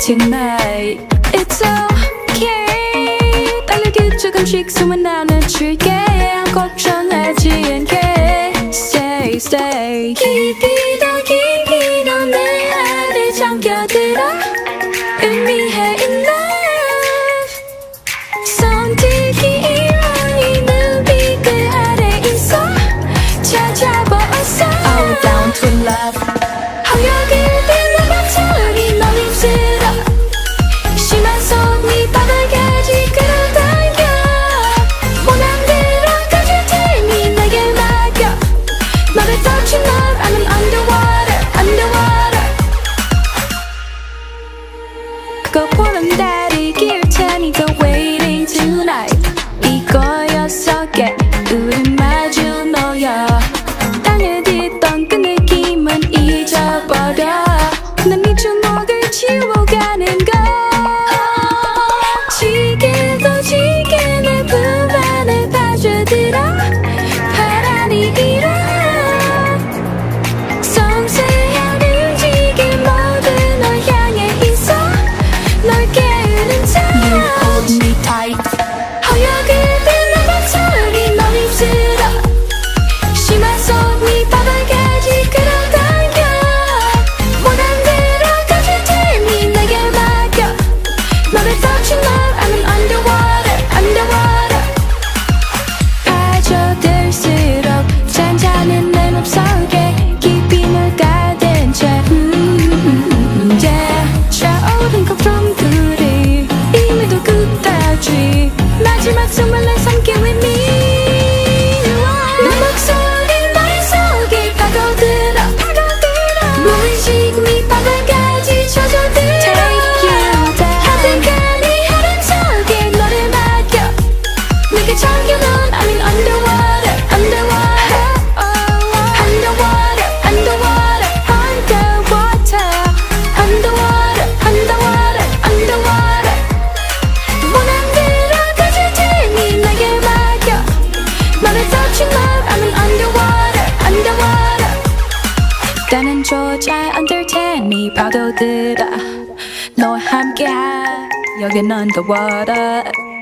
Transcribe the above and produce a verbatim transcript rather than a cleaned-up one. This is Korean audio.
tonight. It's okay. 달려기 조금씩 숨은 나는 줄게. 걱정하지 않게. Stay, stay. 깊이 더 깊이 더 내 안에 잠겨들어. 의미해 enough. 손들기 이런 이 눈빛 그 아래 있어. 찾아봐 어서. Oh, down to love. 허역을 빛난 밤소리 널 입술어. 심한 손이 바닥까지 끌어당겨. 원한 대로 가줄 테니 내게 맡겨. 너를 touching love, I'm underwater, underwater. 그거 보는 달이 기울 테니 더 waiting tonight. 이거였어 get 우린 마주 놓여. 땅에 딛던 그 느낌은 잊어버려. 난 네 주먹을 지워가는 걸. 지게도 지게 내 품 안에 빠져들어. 바람이 일어. 섬세한 움직임 모두 널 향해 있어. 널 깨우는 time. You hold me tight. 허역을 빛난 밤소리 널 입술어. 심한 손이 바닥까지 끌어당겨. 원한 대로 가줄 테니 내게 맡겨. 너를 touching love, I'm underwater, underwater. 빠져들수록 잔잔한 내 맘속에 깊이 널 가둔 채 mm, yeah. 차오른 거품들이 이미도 끝까지 마지막 숨을 내 삼켜 with me. 내 목소리 머릿속에 파고들어. 물이 지금 이 바닥까지 젖어들어. Take you down. 가득한 이 흐름 속에 너를 맡겨. 내게 잠겨놓은 I'm in underwater, underwater. Underwater, underwater, underwater. Underwater, underwater, underwater. 원한 대로 가줄 테니 내게 맡겨. 너를 touching love, I'm in underwater, underwater. 나는 조차 안될 테니 파고들어. 너와 함께한 여긴 underwater.